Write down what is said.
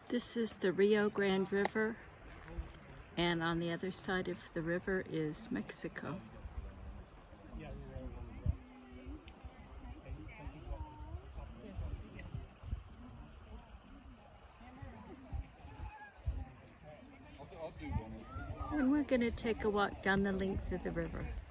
This is the Rio Grande River, and on the other side of the river is Mexico. And we're going to take a walk down the length of the river.